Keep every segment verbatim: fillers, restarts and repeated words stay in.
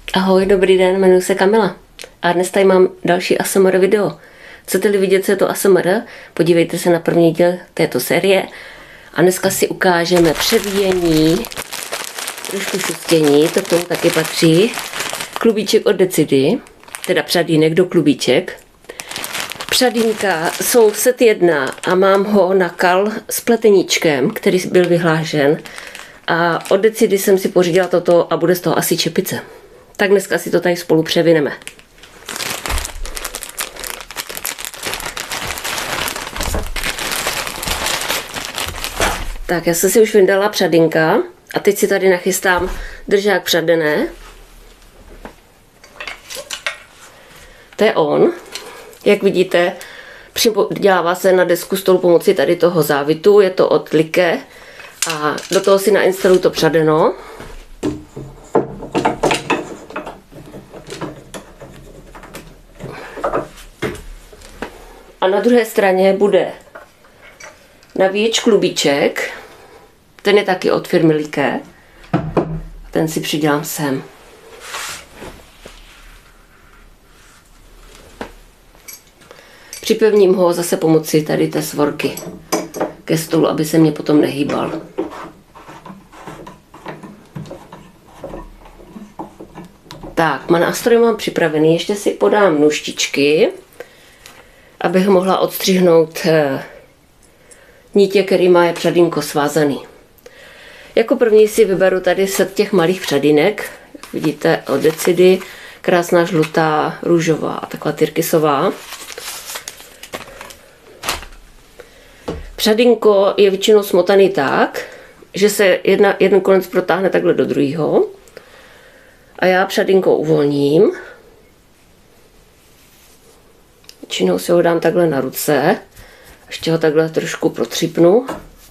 Ahoj, dobrý den, jmenuji se Kamila a dnes tady mám další A S M R video. Chcete-li vidět, co je to A S M R, podívejte se na první díl této série a dneska si ukážeme převíjení, trošku šustění, to k tomu taky patří, klubíček od Decidy, teda přadínek do klubíček. Přadínka jsou set jedna a mám ho na kal s pleteníčkem, který byl vyhlášen. A od Decidy jsem si pořídila toto a bude z toho asi čepice. Tak dneska si to tady spolu převineme. Tak já jsem si už vyndala přadinka a teď si tady nachystám držák přadené. To je on. Jak vidíte, přidělává se na desku stolu pomocí tady toho závitu, je to od Like a do toho si nainstaluji to přadeno. A na druhé straně bude navíječ klubíček, ten je taky od firmy Like, ten si přidělám sem. Připevním ho zase pomocí tady té svorky ke stolu, aby se mě potom nehýbal. Tak, má nástroj mám připravený, ještě si podám nůžtičky, abych mohla odstřihnout nítě, který má je přadínko svázaný. Jako první si vyberu tady set těch malých přadínek, jak vidíte od Decidy, krásná žlutá, růžová, taková tyrkysová. Přadínko je většinou smotaný tak, že se jedna, jeden konec protáhne takhle do druhého. A já přadínko uvolním. Většinou si ho dám takhle na ruce. Ještě ho takhle trošku protřipnu.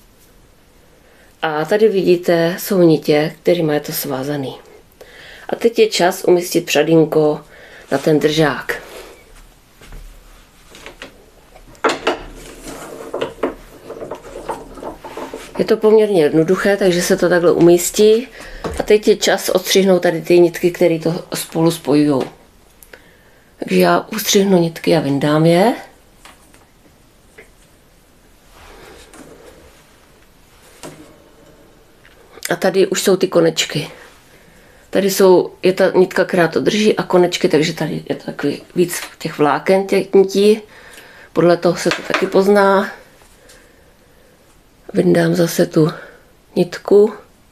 A tady vidíte, jsou nitě, kterými je to svázaný. A teď je čas umístit přadínko na ten držák. Je to poměrně jednoduché, takže se to takhle umístí. A teď je čas odstřihnout tady ty nitky, které to spolu spojují. Takže já ustřihnu nitky a vyndám je. A tady už jsou ty konečky. Tady jsou, je ta nitka, která to drží a konečky, takže tady je to takový víc těch vláken, těch nití. Podle toho se to taky pozná. Vyndám zase tu nitku.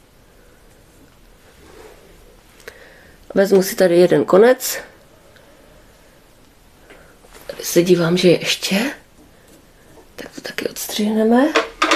Vezmu si tady jeden konec. Tady se dívám, že je ještě. Tak to taky odstřihneme.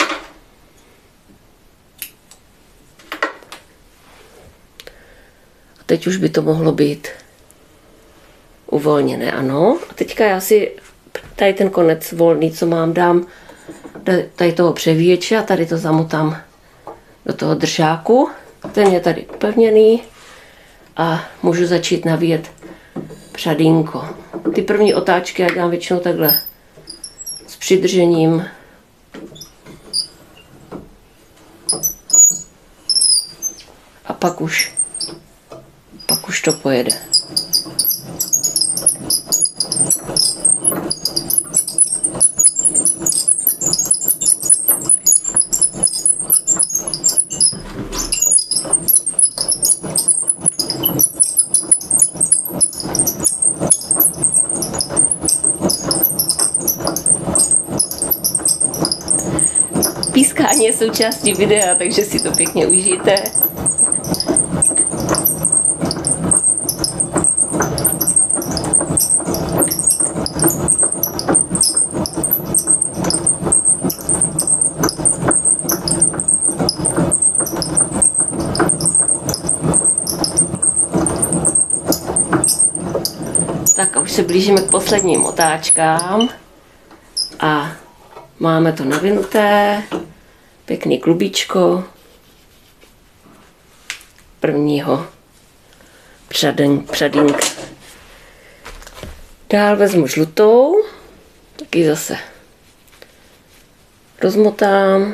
A teď už by to mohlo být uvolněné, ano. A teďka já si tady ten konec volný, co mám, dám tady toho převíječe a tady to zamotám do toho držáku. Ten je tady upevněný a můžu začít navíjet přadínko. Ty první otáčky já dělám většinou takhle s přidržením. A pak už, pak už to pojede. Pískání je součástí videa, takže si to pěkně užijte. Tak a už se blížíme k posledním otáčkám a máme to navinuté, pěkný klubíčko prvního přadínka. Dál vezmu žlutou, taky zase rozmotám.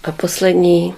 A poslední.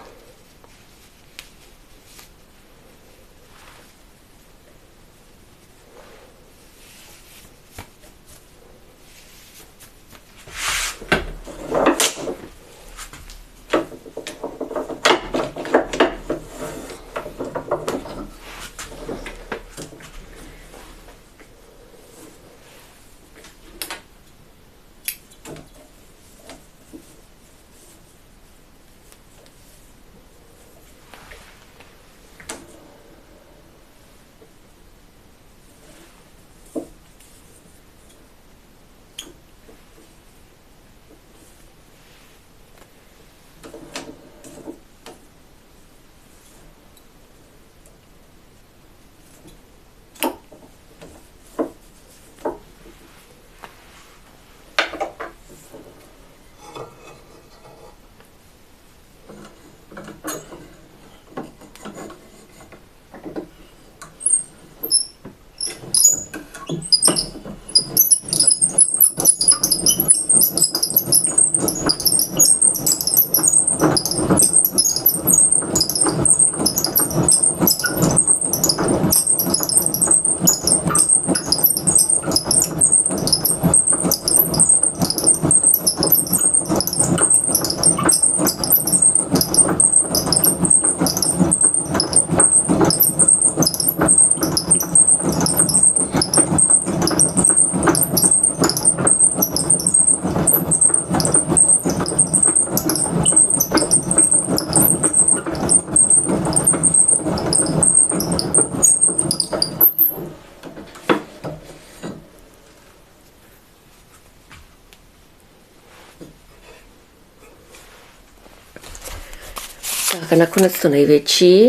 Tak a nakonec to největší.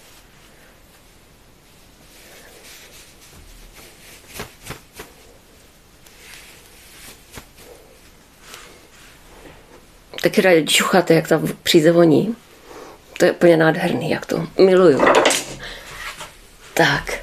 Taky rádi čucháte, jak ta příze voní. To je úplně nádherný, jak to miluju. Tak.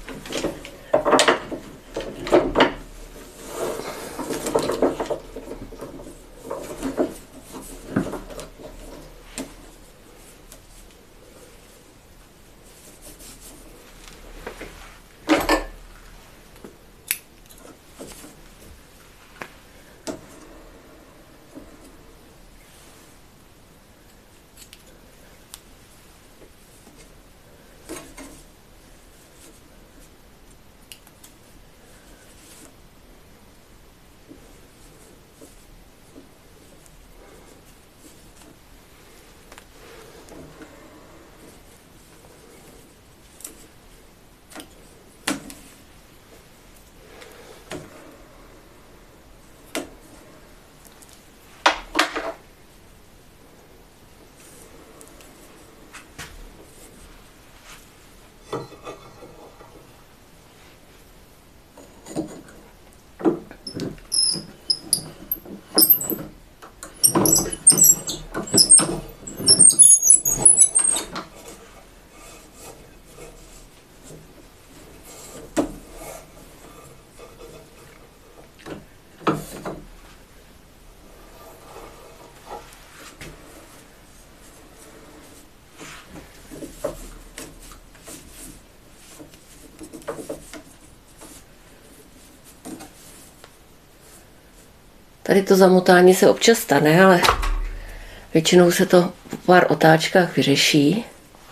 Tady to zamotání se občas stane, ale většinou se to po pár otáčkách vyřeší.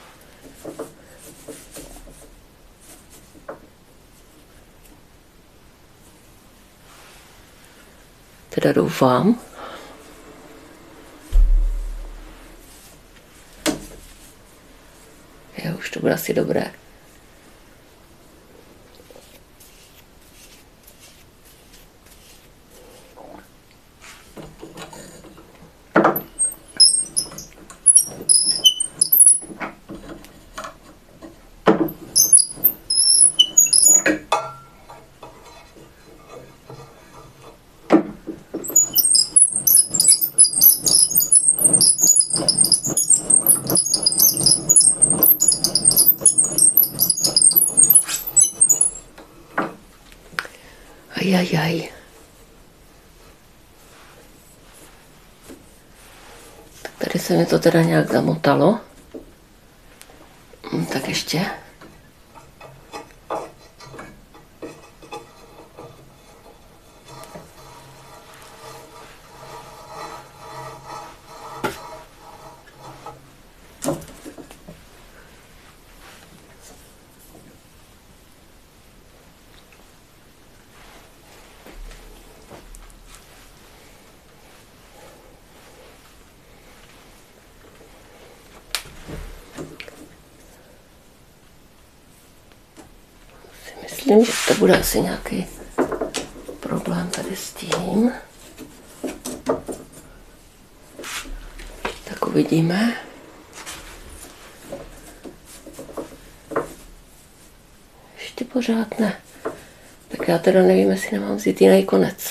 Teda doufám. Jo, už to bude asi dobré. Ajajaj. Tak tady Taky se mi to teda nějak zamotalo. Tak ještě. Myslím, že to bude asi nějaký problém tady s tím. Tak uvidíme. Ještě pořád ne. Tak já teda nevím, jestli nemám vzít jiný konec.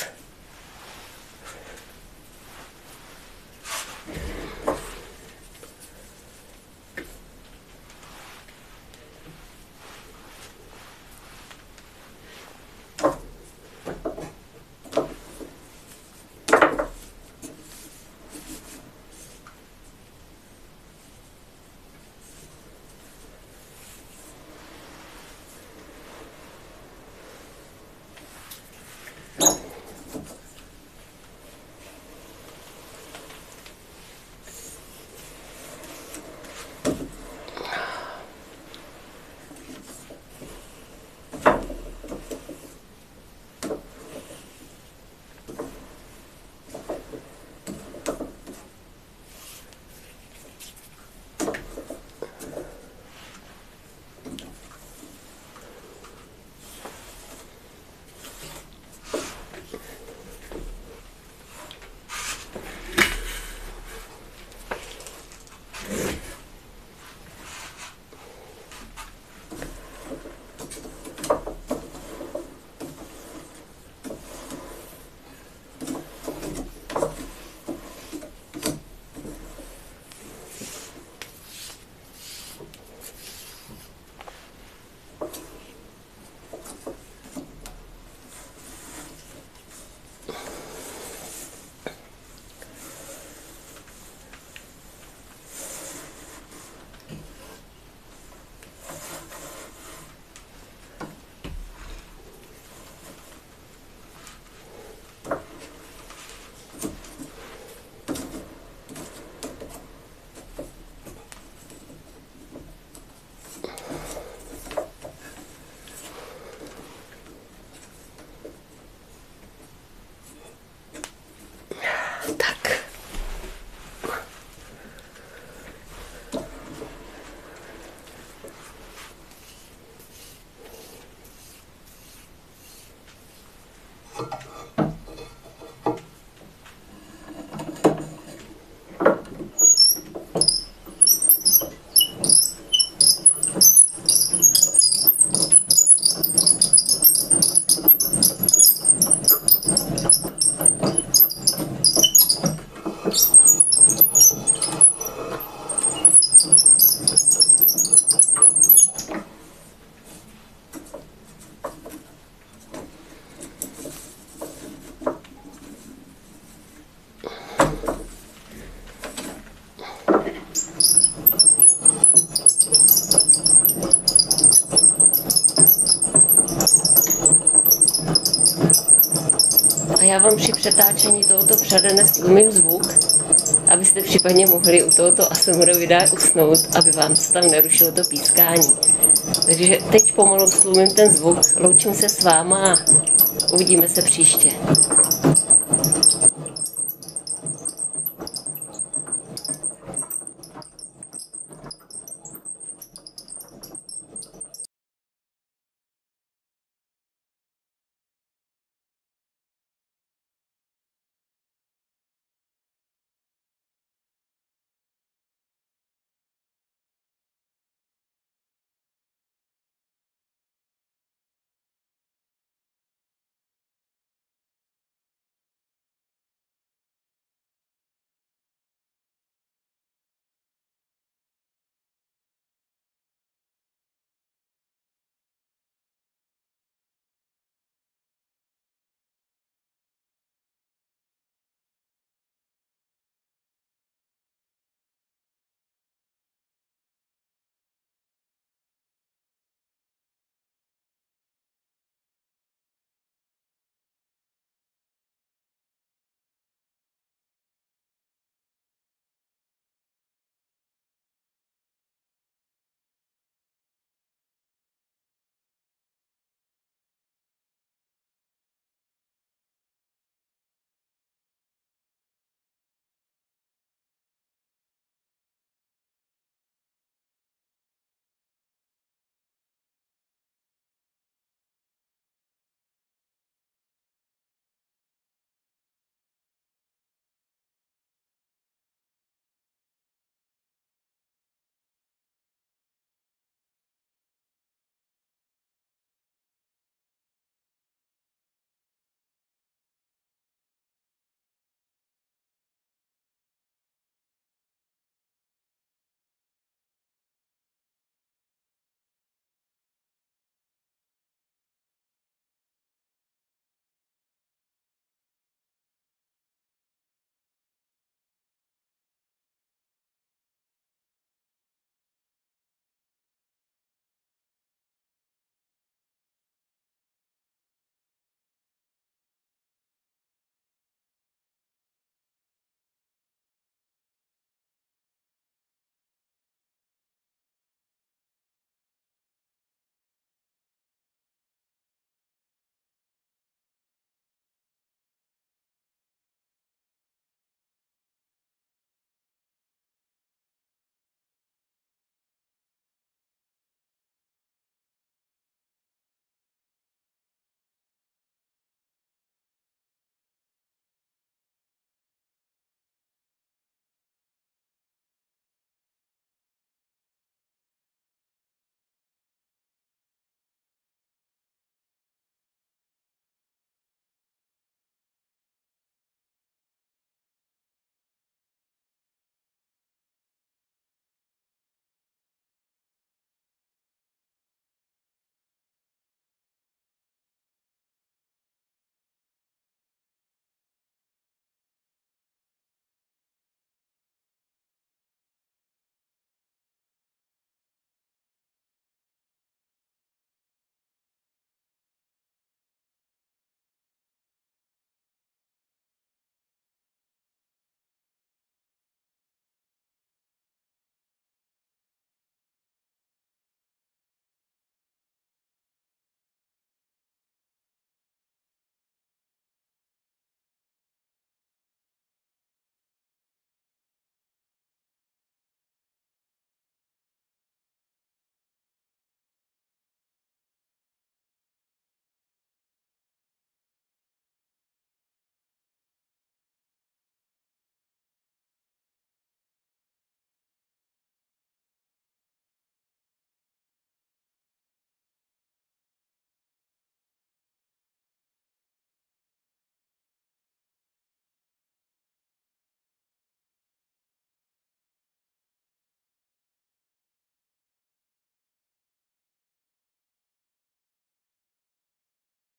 já vám při přetáčení tohoto předene stlumím zvuk, abyste případně mohli u tohoto A S M R videa usnout, aby vám se tam nerušilo to pískání. Takže teď pomalu stlumím ten zvuk, loučím se s váma a uvidíme se příště.